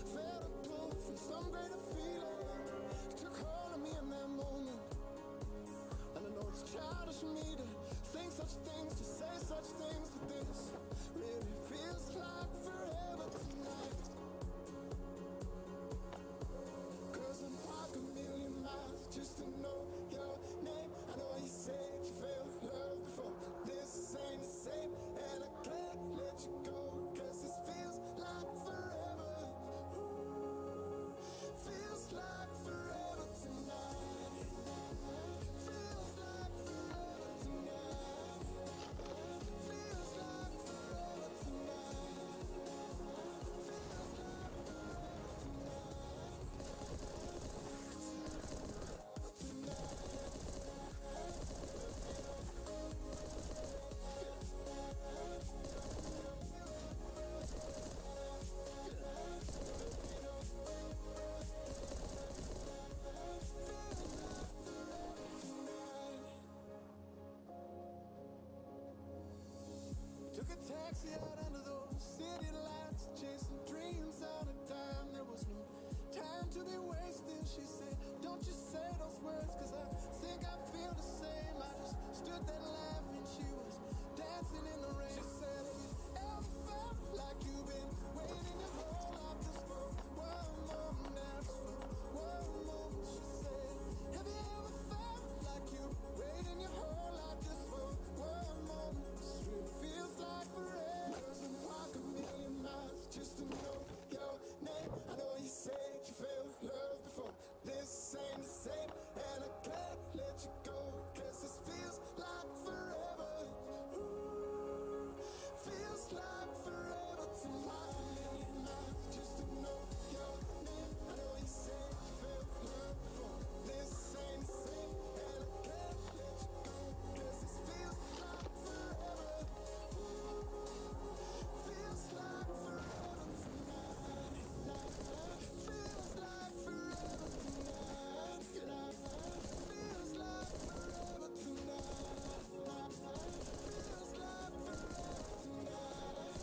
felt a pull from some greater feeling. It took hold of me in that moment. And I know it's childish of me to think such things, to say such things, but this really feels like forever tonight. Cause I'd walk a million miles just to know your name. I know you said you felt love before, this ain't the same. And I can't let you go, cause this feels like forever. Ooh, feels like forever tonight. Feels like forever tonight. Feels like forever tonight. Feels like forever Took a taxi out under those city lights, chasing dreams on a dime. There was no time to be wasting. She said, don't you say those words, cause I think I feel the same. I just stood there laughing. She was dancing in the rain. She said, have you ever felt like you've been waiting your whole life just for one moment? Now just for one moment. She said, have you ever felt like you've waiting your whole life just for one moment? This really feels like forever. Cause I'd walk a million miles just to know your name. I know you said you felt love before, this ain't the same. And I can't let you go, cause this feels like forever. Ooh, feels like forever tonight. Just to know your name. I know you said you felt love before, this ain't the same. And I can't let you go, cause this feels like forever. Ooh, feels like forever tonight. Feels like forever tonight. Feels like forever tonight. Feels like forever tonight.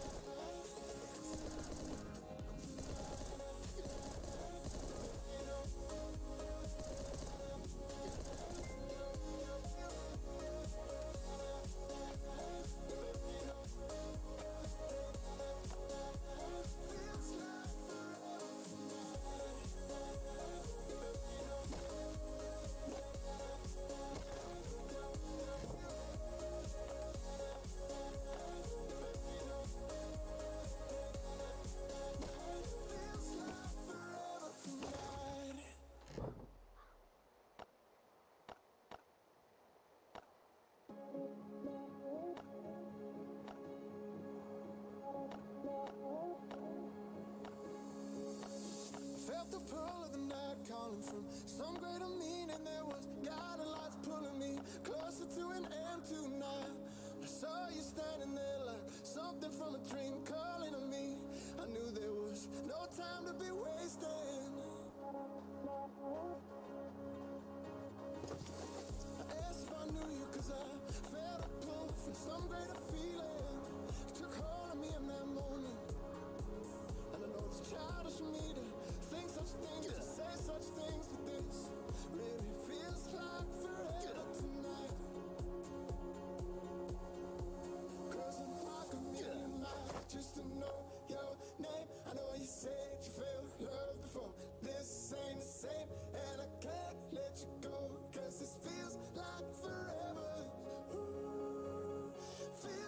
Felt the pull of the night calling from some greater meaning. There was guiding lights pulling me closer to an end tonight. I saw you standing there like something from a dream calling to me. I knew there was no time to be wasting. I asked if I knew you, cause I felt a pull from some greater feeling. It took hold of me in that moment. And I know it's childish of me to think such things, to say such things, but this really feels like forever tonight. Cause I'd walk a million miles just to know your name. I know you said you felt love before, this ain't the same. And I can't let you go, cause this feels like forever. Ooh, feels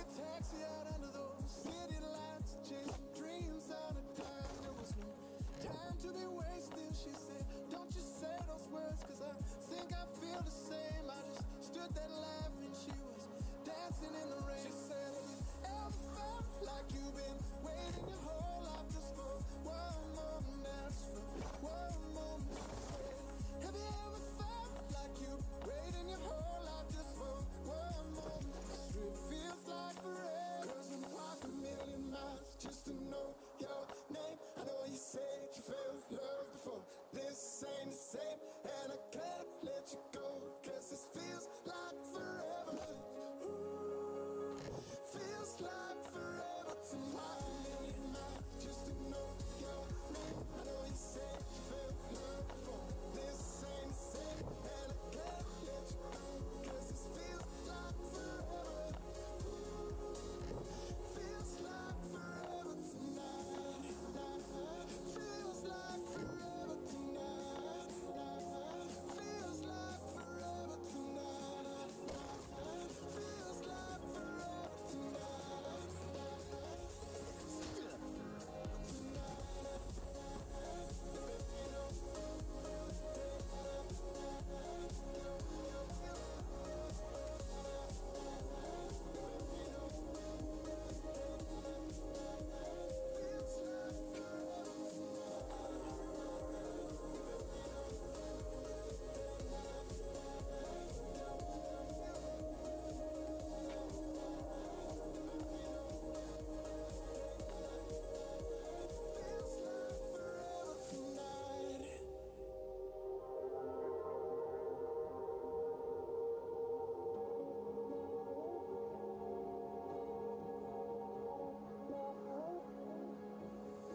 a taxi out under those city lights, chasing dreams on a dime. There was no time to be wasting. She said, don't you say those words, cause I think I feel the same. I just stood there laughing. She was dancing in the rain. She said, have you ever felt like you've been waiting your whole life just for one moment? That's for one moment. She said, have you ever felt like you've waiting your whole life just for one moment? It feels like forever, cause I'm walking a million miles just to know your name. I know you said you felt love before, this ain't the same, and I can't let you go, cause this feels like forever. Ooh, feels like forever to walk a million miles just to know your name. I know you said you felt love before, this ain't the same, and I can't let you go, cause this feels like forever. Feels like forever tonight. Feels like forever tonight. Feels like forever tonight. Feels like forever tonight.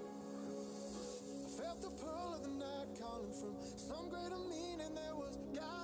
Felt the pull of the night calling from some greater meaning. There was God